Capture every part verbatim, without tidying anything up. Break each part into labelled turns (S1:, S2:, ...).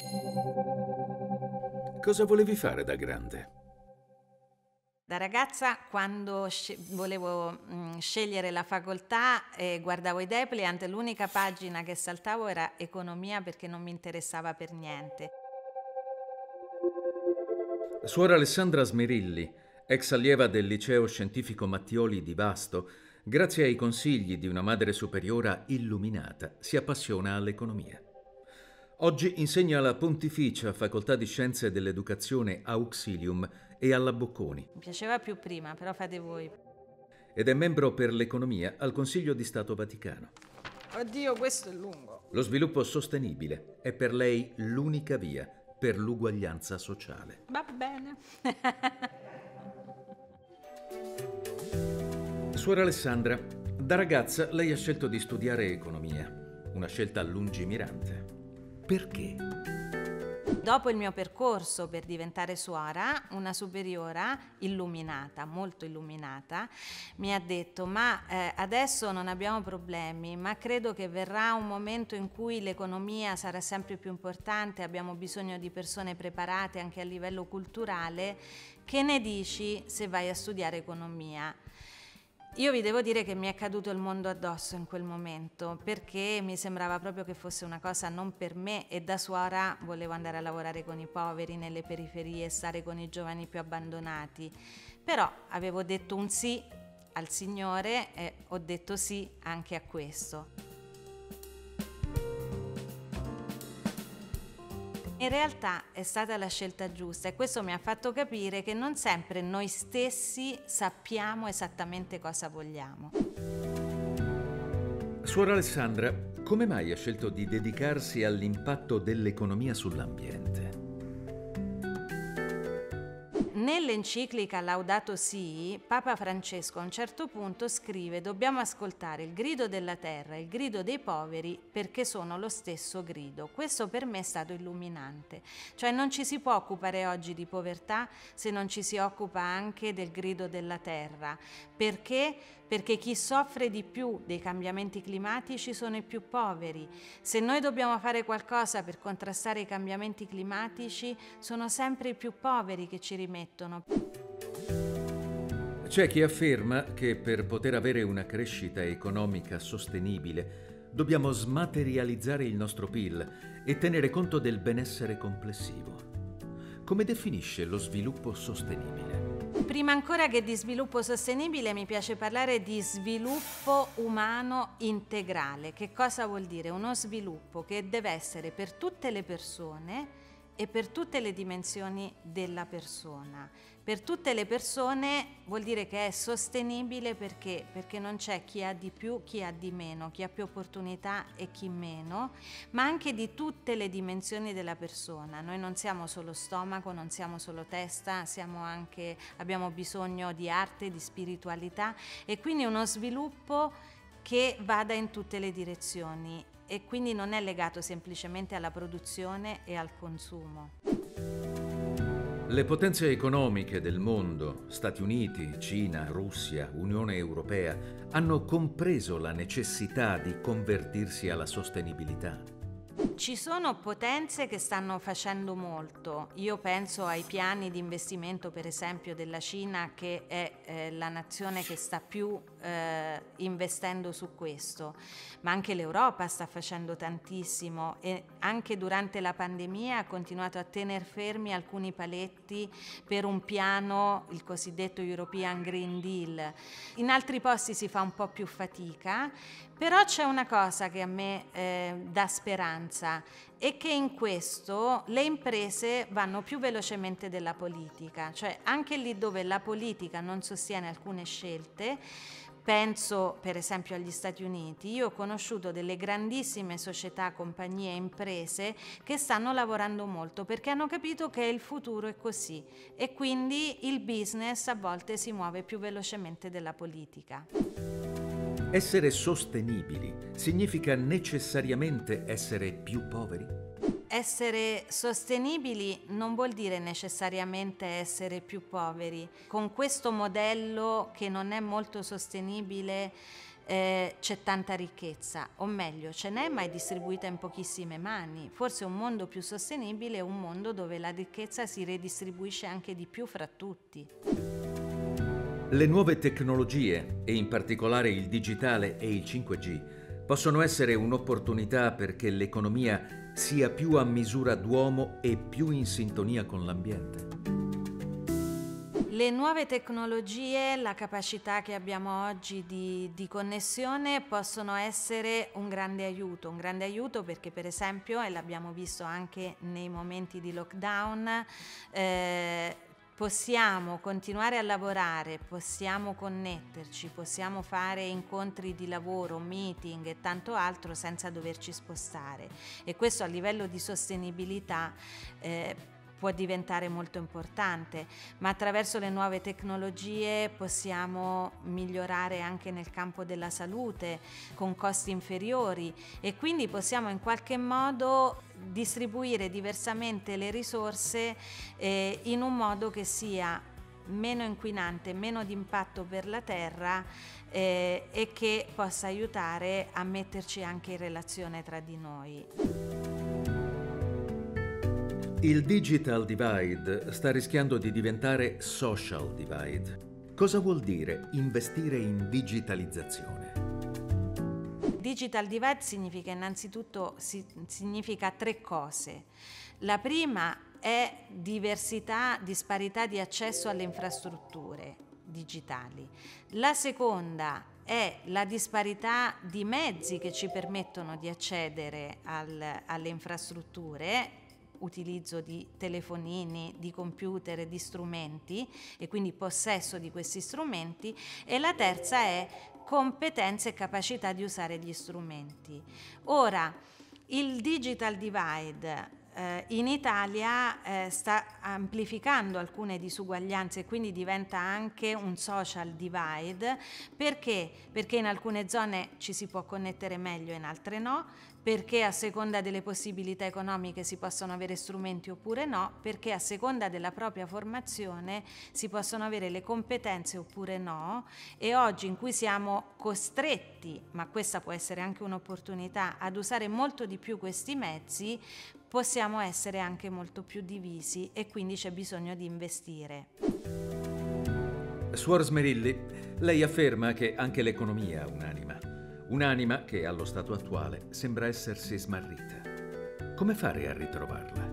S1: Cosa volevi fare da grande?
S2: Da ragazza, quando sce- volevo mh, scegliere la facoltà, eh, guardavo i Depliant, l'unica pagina che saltavo era economia perché non mi interessava per niente.
S1: Suor Alessandra Smerilli, ex allieva del liceo scientifico Mattioli di Vasto, grazie ai consigli di una madre superiora illuminata, si appassiona all'economia. Oggi insegna alla Pontificia Facoltà di Scienze dell'Educazione Auxilium e alla Bocconi
S2: Mi piaceva più prima, però fate voi.
S1: ed è membro per l'economia al Consiglio di Stato Vaticano.
S2: Oddio, questo è lungo.
S1: Lo sviluppo sostenibile è per lei l'unica via per l'uguaglianza sociale.
S2: Va bene.
S1: Suor Alessandra, da ragazza lei ha scelto di studiare economia, una scelta lungimirante. Perché?
S2: Dopo il mio percorso per diventare suora, una superiora illuminata, molto illuminata, mi ha detto: ma eh, adesso non abbiamo problemi, ma credo che verrà un momento in cui l'economia sarà sempre più importante, abbiamo bisogno di persone preparate anche a livello culturale. Che ne dici se vai a studiare economia? Io vi devo dire che mi è caduto il mondo addosso in quel momento, perché mi sembrava proprio che fosse una cosa non per me, e da suora volevo andare a lavorare con i poveri nelle periferie, stare con i giovani più abbandonati. Però avevo detto un sì al Signore e ho detto sì anche a questo. In realtà è stata la scelta giusta e questo mi ha fatto capire che non sempre noi stessi sappiamo esattamente cosa vogliamo.
S1: Suor Alessandra, come mai ha scelto di dedicarsi all'impatto dell'economia sull'ambiente?
S2: Nell'enciclica Laudato Si, Papa Francesco a un certo punto scrive: dobbiamo ascoltare il grido della terra e il grido dei poveri perché sono lo stesso grido. Questo per me è stato illuminante. Cioè non ci si può occupare oggi di povertà se non ci si occupa anche del grido della terra. Perché? Perché chi soffre di più dei cambiamenti climatici sono i più poveri. Se noi dobbiamo fare qualcosa per contrastare i cambiamenti climatici, sono sempre i più poveri che ci rimettono.
S1: C'è chi afferma che per poter avere una crescita economica sostenibile dobbiamo smaterializzare il nostro P I L e tenere conto del benessere complessivo. Come definisce lo sviluppo sostenibile?
S2: Prima ancora che di sviluppo sostenibile mi piace parlare di sviluppo umano integrale. Che cosa vuol dire? Uno sviluppo che deve essere per tutte le persone e per tutte le dimensioni della persona. Per tutte le persone vuol dire che è sostenibile perché? Perché non c'è chi ha di più, chi ha di meno, chi ha più opportunità e chi meno, ma anche di tutte le dimensioni della persona. Noi non siamo solo stomaco, non siamo solo testa, siamo anche, abbiamo bisogno di arte, di spiritualità e quindi uno sviluppo che vada in tutte le direzioni e quindi non è legato semplicemente alla produzione e al consumo.
S1: Le potenze economiche del mondo, Stati Uniti, Cina, Russia, Unione Europea, hanno compreso la necessità di convertirsi alla sostenibilità.
S2: Ci sono potenze che stanno facendo molto. Io penso ai piani di investimento, per esempio, della Cina, che è eh, la nazione che sta più eh, investendo su questo, ma anche l'Europa sta facendo tantissimo e anche durante la pandemia ha continuato a tener fermi alcuni paletti per un piano, il cosiddetto European Green Deal. In altri posti si fa un po' più fatica, però c'è una cosa che a me eh, dà speranza e che in questo le imprese vanno più velocemente della politica, cioè anche lì dove la politica non sostiene alcune scelte. Penso per esempio agli Stati Uniti, io ho conosciuto delle grandissime società, compagnie, imprese che stanno lavorando molto perché hanno capito che il futuro è così e quindi il business a volte si muove più velocemente della politica.
S1: Essere sostenibili significa necessariamente essere più poveri?
S2: Essere sostenibili non vuol dire necessariamente essere più poveri. Con questo modello che non è molto sostenibile eh, c'è tanta ricchezza, o meglio, ce n'è ma è distribuita in pochissime mani. Forse un mondo più sostenibile è un mondo dove la ricchezza si redistribuisce anche di più fra tutti.
S1: Le nuove tecnologie, e in particolare il digitale e il cinque G, possono essere un'opportunità perché l'economia sia più a misura d'uomo e più in sintonia con l'ambiente.
S2: Le nuove tecnologie, la capacità che abbiamo oggi di, di connessione possono essere un grande aiuto, un grande aiuto perché per esempio, e l'abbiamo visto anche nei momenti di lockdown, eh, possiamo continuare a lavorare, possiamo connetterci, possiamo fare incontri di lavoro, meeting e tanto altro senza doverci spostare, e questo a livello di sostenibilità eh, può diventare molto importante, ma attraverso le nuove tecnologie possiamo migliorare anche nel campo della salute con costi inferiori, e quindi possiamo in qualche modo distribuire diversamente le risorse eh, in un modo che sia meno inquinante, meno di impatto per la terra eh, e che possa aiutare a metterci anche in relazione tra di noi.
S1: Il digital divide sta rischiando di diventare social divide. Cosa vuol dire investire in digitalizzazione?
S2: Digital divide significa innanzitutto si, significa tre cose. La prima è diversità, disparità di accesso alle infrastrutture digitali. La seconda è la disparità di mezzi che ci permettono di accedere al, alle infrastrutture, utilizzo di telefonini, di computer e di strumenti, e quindi possesso di questi strumenti, e la terza è competenze e capacità di usare gli strumenti. Ora, il digital divide eh, in Italia eh, sta amplificando alcune disuguaglianze e quindi diventa anche un social divide. Perché? Perché in alcune zone ci si può connettere meglio, in altre no, perché a seconda delle possibilità economiche si possono avere strumenti oppure no, perché a seconda della propria formazione si possono avere le competenze oppure no, e oggi in cui siamo costretti, ma questa può essere anche un'opportunità, ad usare molto di più questi mezzi, possiamo essere anche molto più divisi e quindi c'è bisogno di investire.
S1: Suor Smerilli, lei afferma che anche l'economia ha un'anima. Un'anima che, allo stato attuale, sembra essersi smarrita. Come fare a ritrovarla?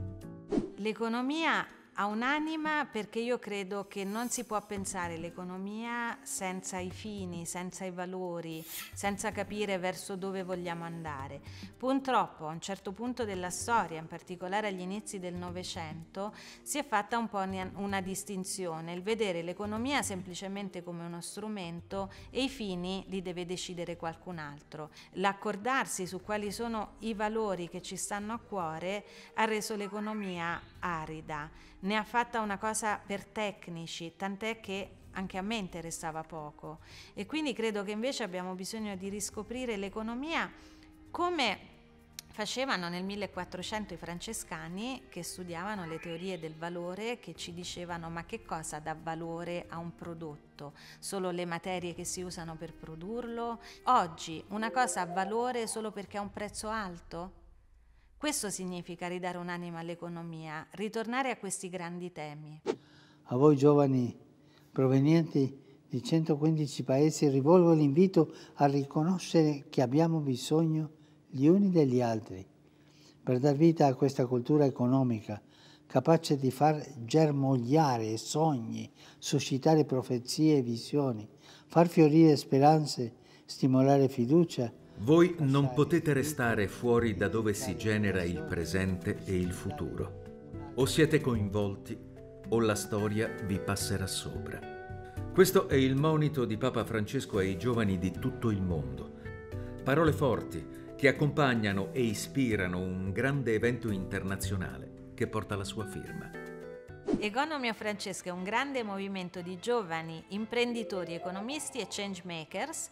S2: L'economia ha un'anima perché io credo che non si può pensare l'economia senza i fini, senza i valori, senza capire verso dove vogliamo andare. Purtroppo a un certo punto della storia, in particolare agli inizi del Novecento, si è fatta un po' una distinzione, il vedere l'economia semplicemente come uno strumento e i fini li deve decidere qualcun altro. L'accordarsi su quali sono i valori che ci stanno a cuore ha reso l'economia arida. Ne ha fatta una cosa per tecnici, tant'è che anche a me interessava poco, e quindi credo che invece abbiamo bisogno di riscoprire l'economia come facevano nel millequattrocento i francescani, che studiavano le teorie del valore, che ci dicevano: ma che cosa dà valore a un prodotto? Solo le materie che si usano per produrlo? Oggi una cosa ha valore solo perché ha un prezzo alto? Questo significa ridare un'anima all'economia, ritornare a questi grandi temi.
S3: A voi giovani provenienti di centoquindici paesi rivolgo l'invito a riconoscere che abbiamo bisogno gli uni degli altri per dar vita a questa cultura economica capace di far germogliare sogni, suscitare profezie e visioni, far fiorire speranze, stimolare fiducia.
S1: Voi non potete restare fuori da dove si genera il presente e il futuro. O siete coinvolti o la storia vi passerà sopra. Questo è il monito di Papa Francesco ai giovani di tutto il mondo. Parole forti che accompagnano e ispirano un grande evento internazionale che porta la sua firma.
S2: Economy of Francesco è un grande movimento di giovani imprenditori, economisti e change makers,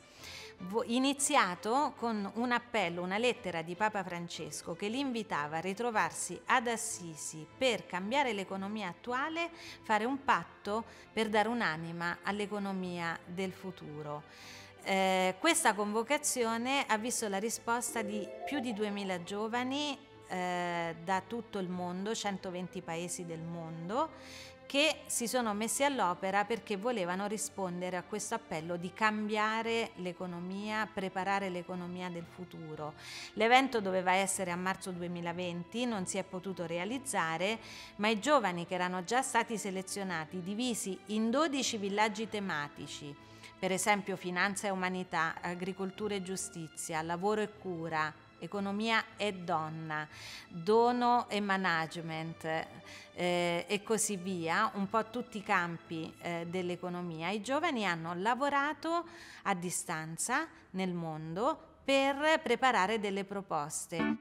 S2: iniziato con un appello, una lettera di Papa Francesco che li invitava a ritrovarsi ad Assisi per cambiare l'economia attuale, fare un patto per dare un'anima all'economia del futuro. eh, questa convocazione ha visto la risposta di più di duemila giovani eh, da tutto il mondo, centoventi paesi del mondo, che si sono messi all'opera perché volevano rispondere a questo appello di cambiare l'economia, preparare l'economia del futuro. L'evento doveva essere a marzo duemilaventi, non si è potuto realizzare, ma i giovani che erano già stati selezionati, divisi in dodici villaggi tematici, per esempio finanza e umanità, agricoltura e giustizia, lavoro e cura, economia e donna, dono e management eh, e così via, un po' tutti i campi eh, dell'economia. I giovani hanno lavorato a distanza nel mondo per preparare delle proposte.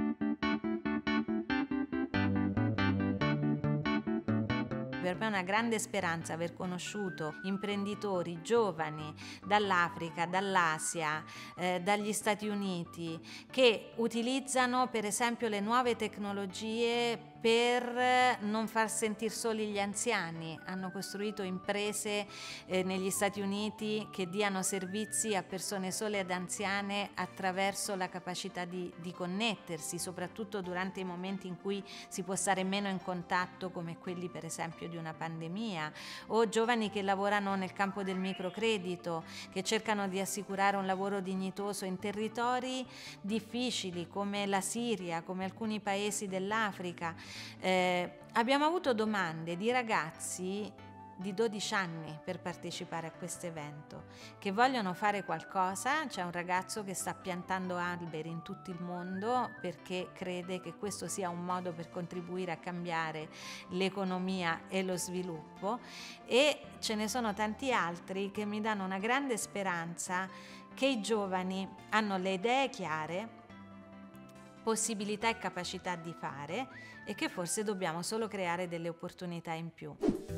S2: Per me è una grande speranza aver conosciuto imprenditori giovani dall'Africa, dall'Asia, eh, dagli Stati Uniti, che utilizzano per esempio le nuove tecnologie per non far sentire soli gli anziani. Hanno costruito imprese eh, negli Stati Uniti che diano servizi a persone sole ed anziane attraverso la capacità di, di connettersi, soprattutto durante i momenti in cui si può stare meno in contatto, come quelli per esempio di una pandemia, o giovani che lavorano nel campo del microcredito, che cercano di assicurare un lavoro dignitoso in territori difficili come la Siria, come alcuni paesi dell'Africa. Eh, abbiamo avuto domande di ragazzi di dodici anni per partecipare a questo evento, che vogliono fare qualcosa. C'è un ragazzo che sta piantando alberi in tutto il mondo perché crede che questo sia un modo per contribuire a cambiare l'economia e lo sviluppo, e ce ne sono tanti altri che mi danno una grande speranza che i giovani hanno le idee chiare, possibilità e capacità di fare, e che forse dobbiamo solo creare delle opportunità in più.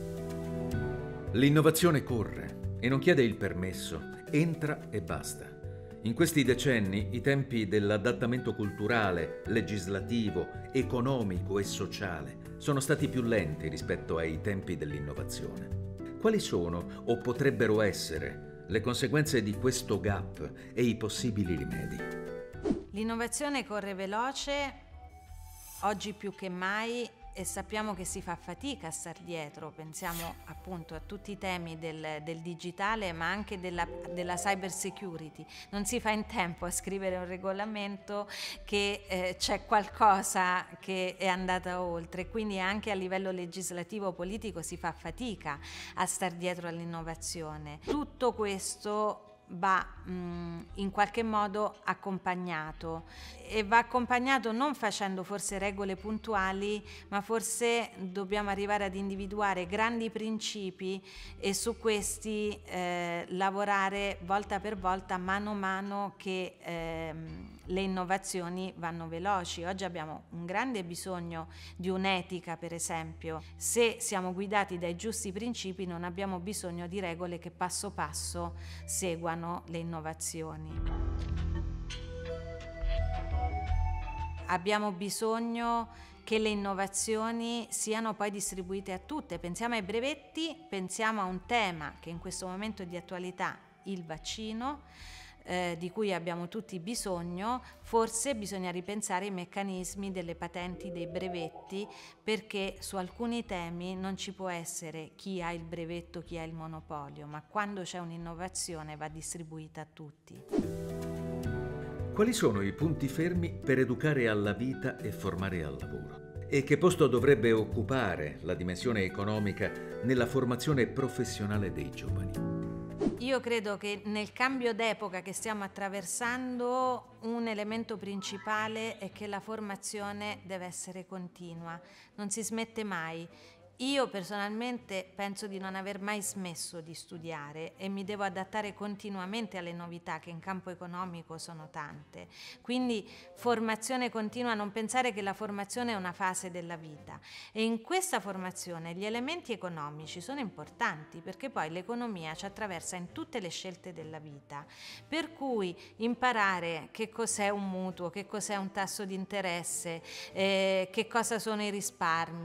S1: L'innovazione corre e non chiede il permesso, entra e basta. In questi decenni i tempi dell'adattamento culturale, legislativo, economico e sociale sono stati più lenti rispetto ai tempi dell'innovazione. Quali sono o potrebbero essere le conseguenze di questo gap e i possibili rimedi?
S2: L'innovazione corre veloce oggi più che mai e sappiamo che si fa fatica a star dietro. Pensiamo appunto a tutti i temi del, del digitale, ma anche della, della cyber security. Non si fa in tempo a scrivere un regolamento che eh, c'è qualcosa che è andata oltre, quindi anche a livello legislativo politico si fa fatica a star dietro all'innovazione. Tutto questo va mh, in qualche modo accompagnato, e va accompagnato non facendo forse regole puntuali, ma forse dobbiamo arrivare ad individuare grandi principi e su questi eh, lavorare volta per volta, mano a mano che ehm, le innovazioni vanno veloci. Oggi abbiamo un grande bisogno di un'etica, per esempio. Se siamo guidati dai giusti principi non abbiamo bisogno di regole che passo passo seguano le innovazioni. Abbiamo bisogno che le innovazioni siano poi distribuite a tutte. Pensiamo ai brevetti, pensiamo a un tema che in questo momento è di attualità, il vaccino, eh, di cui abbiamo tutti bisogno. Forse bisogna ripensare i meccanismi delle patenti, dei brevetti, perché su alcuni temi non ci può essere chi ha il brevetto, chi ha il monopolio, ma quando c'è un'innovazione va distribuita a tutti.
S1: Quali sono i punti fermi per educare alla vita e formare al lavoro? E che posto dovrebbe occupare la dimensione economica nella formazione professionale dei giovani?
S2: Io credo che nel cambio d'epoca che stiamo attraversando un elemento principale è che la formazione deve essere continua, non si smette mai. Io personalmente penso di non aver mai smesso di studiare e mi devo adattare continuamente alle novità che in campo economico sono tante. Quindi formazione continua, non pensare che la formazione è una fase della vita. E in questa formazione gli elementi economici sono importanti, perché poi l'economia ci attraversa in tutte le scelte della vita. Per cui imparare che cos'è un mutuo, che cos'è un tasso di interesse, eh, che cosa sono i risparmi,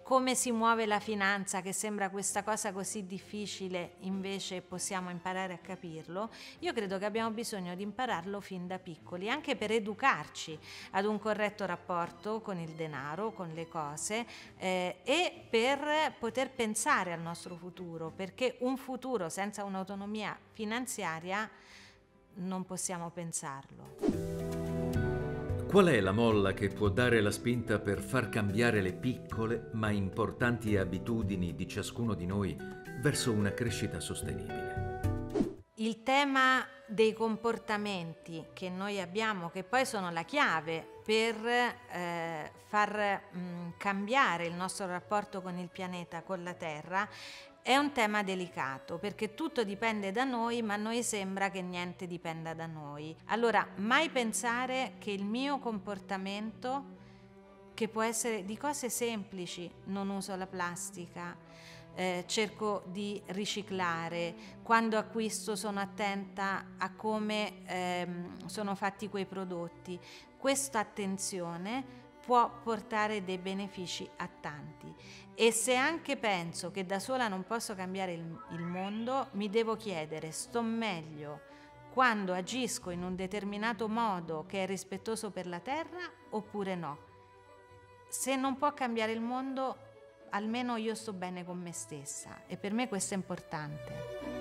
S2: come si muove la finanza, che sembra questa cosa così difficile, invece possiamo imparare a capirlo. Io credo che abbiamo bisogno di impararlo fin da piccoli, anche per educarci ad un corretto rapporto con il denaro, con le cose, eh, e per poter pensare al nostro futuro, perché un futuro senza un'autonomia finanziaria non possiamo pensarlo.
S1: Qual è la molla che può dare la spinta per far cambiare le piccole ma importanti abitudini di ciascuno di noi verso una crescita sostenibile?
S2: Il tema dei comportamenti che noi abbiamo, che poi sono la chiave per eh, far mh, cambiare il nostro rapporto con il pianeta, con la Terra, è un tema delicato, perché tutto dipende da noi, ma a noi sembra che niente dipenda da noi. Allora, mai pensare che il mio comportamento, che può essere di cose semplici, non uso la plastica, eh, cerco di riciclare, quando acquisto sono attenta a come ehm, sono fatti quei prodotti, questa attenzione può portare dei benefici a tanti. E se anche penso che da sola non posso cambiare il, il mondo, mi devo chiedere: sto meglio quando agisco in un determinato modo che è rispettoso per la terra oppure no? Se non può cambiare il mondo, almeno io sto bene con me stessa, e per me questo è importante.